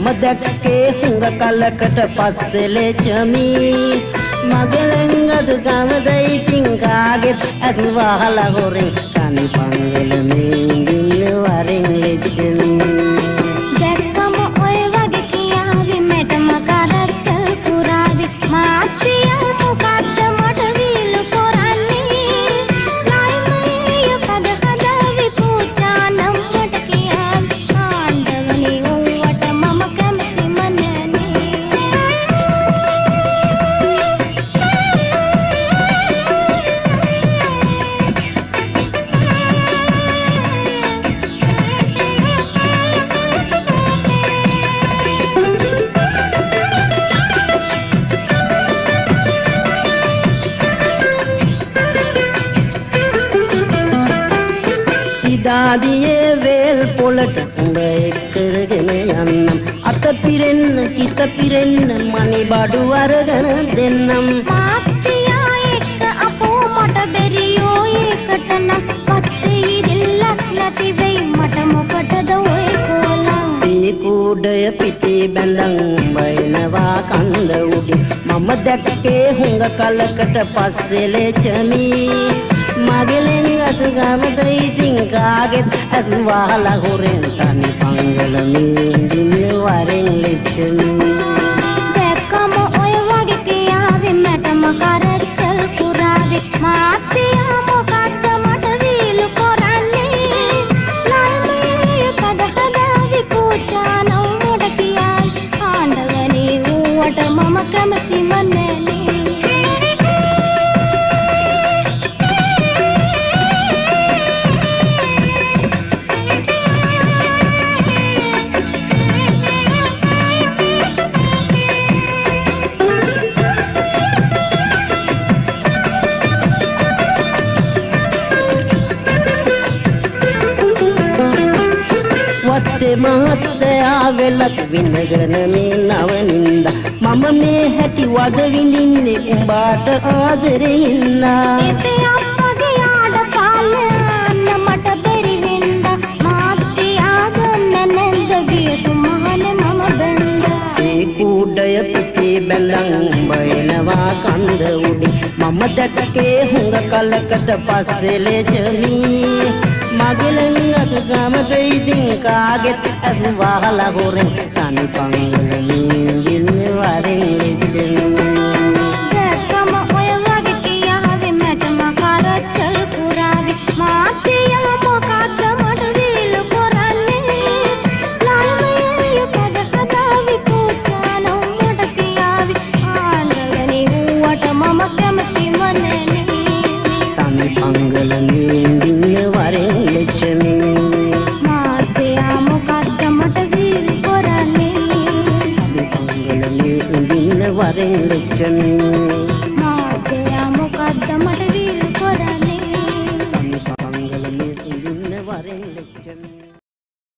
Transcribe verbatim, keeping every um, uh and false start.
දැක්කේ හුඟ කලකට පස්සේ ලෙචමි මගේ ලෙන්ගද ගමදයි ඉතින් කාගෙත් ඇස් වහලා හොරෙන් තනි පංගල මේ ඉන්න වරෙන් ලෙචමි දැක්කම ඔය වගේ කියාවි මෙටම කරච්චල් පුරාවි මාත්‍රිය මොකක්ද මට විලු කරන්නේ ලයිමේ පද හදාවි පූජා නම් මට කියාවි ආණ්ඩවනි උවට මම කැමති මනනේ දාදියේ වේල් පොලට උඹ එක්කරගෙන යන්නම් අත පිරෙන්න හිත පිරෙන්න මනි බඩු අරගෙන දෙන්නම් මාත්‍රියා එක්ක අපෝ මට බැරියෝ ඒකට නම් පත්තේ ඉරිල්ලක් නැති වෙයි මට මොකටද ඔය කොලම් මේ කුඩය පිටේ බැඳන් බයිනවා කන්ද උඩින් මම දැක්කේ හුඟ කලකට පස්සේ ලෙචමි මගේ ලෙන්ගත ගමද ඉතින් කාගෙත් ඇස් වහලා හොරෙන් තනි පංගල මේ ඉන්න වරෙන් ලෙචමි දැක්කම ඔය වගේ කියාවි මටම කරච්චල් පුරාවි මාත්‍රියා මොකක්ද මට විලු කරන්නේ ලයිමේ පද හදාවි පූජා නම් මට කියාවි ආණ්ඩවනි ඌවට මම කැමති මනනේ මහත්තයා වෙලක් විඳගෙන මේ නවනින්ද මම මේ හැටි වද විඳින්නේ උඹට ආදරෙන්නා ඉතින් අප්පගේ ආඩ කාලයන් මට බැරි වෙන්ද මාත්‍රියා ගන්න නැන්ද ගිය සුමහනේ මම බැන්දා ඒ කුඩය පිටේ බැඳන් බයනවා කන්ද උඩින් මම දැක්කේ හුඟ කලකට පස්සේ ලෙචමි මගේ ලෙන්ගත ගමද ඉතින් කාගෙත් ඇස් වහලා හොරෙන් තනි පංගල මේ ඉන්න වරෙන් ලෙචමි දැක්කම ඔය වගේ කියාවි මටම කරච්චල් පුරාවි මාත්‍රියා මොකක්ද මට විලු කරන්නේ ලයිමේ පද හදාවි පූජා නම් මට කියාවි ආණ්ඩවනි ඌවට මම කැමති මනනේ තනි පංගල මේ ඉන්න වරෙන් ලෙචමි මාත්‍රියා මොකක්ද මට විලු කරන්නේ තනි පංගල මේ ඉන්න වරෙන් ලෙචමි